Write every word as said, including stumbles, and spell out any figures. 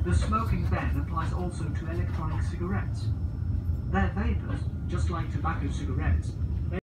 The smoking ban applies also to electronic cigarettes. Their vapors, just like tobacco cigarettes,